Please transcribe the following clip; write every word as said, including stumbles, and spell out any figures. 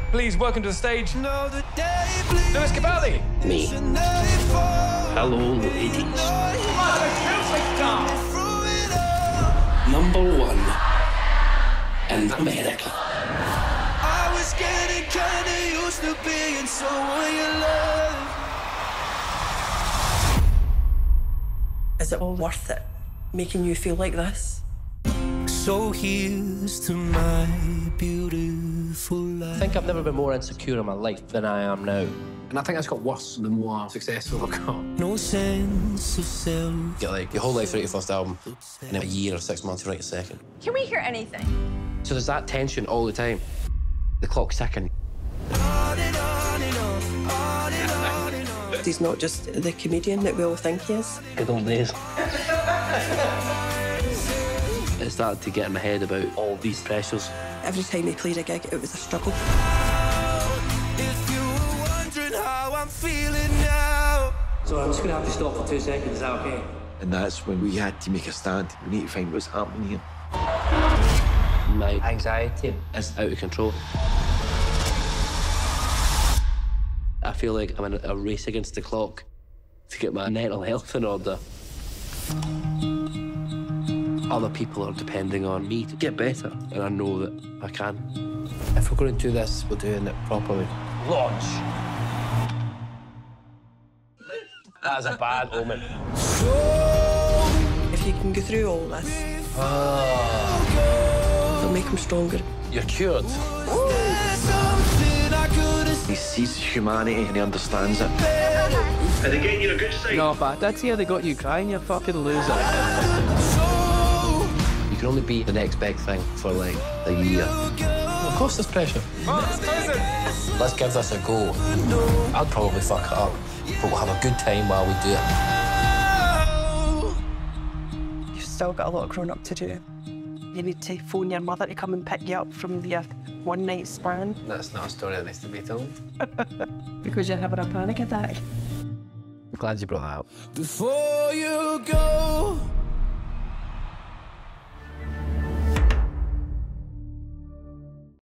Please welcome to the stage, Lewis Capaldi. Me. Hello, ladies. Number one in America. I was getting kinda used to being someone you love. Is it all worth it, making you feel like this? So here's to my beautiful life. I think I've never been more insecure in my life than I am now. And I think that's got worse the more successful I've got. No sense of self. You get like your whole life to write your first album, and then a year or six months to write your second. Can we hear anything? So there's that tension all the time. The clock's ticking. On and on and on, on and on and on. He's not just the comedian that we all think he is. Good old days. It started to get in my head about all these pressures. Every time he played a gig, it was a struggle. If you were wondering how I'm feeling now. So I'm just going to have to stop for two seconds, is that okay? And that's when we had to make a stand. We need to find what's happening here. My anxiety is out of control. I feel like I'm in a race against the clock to get my mental health in order. Other people are depending on me to get better, and I know that I can. If we're going to do this, we're doing it properly. Launch! That is a bad omen. If you can go through all this, Oh. it'll make him stronger. You're cured. He sees humanity and he understands it. Are they getting you a good side? No, but I did hear they got you crying, you fucking loser. You can only be the next big thing for like a year. Of course there's pressure. Oh, it's closing. Let's give this a go. I'll probably fuck it up, but we'll have a good time while we do it. You've still got a lot of growing up to do. You need to phone your mother to come and pick you up from your one night stand. That's not a story that needs to be told. Because you're having a panic attack. I'm glad you brought that up. Before you go.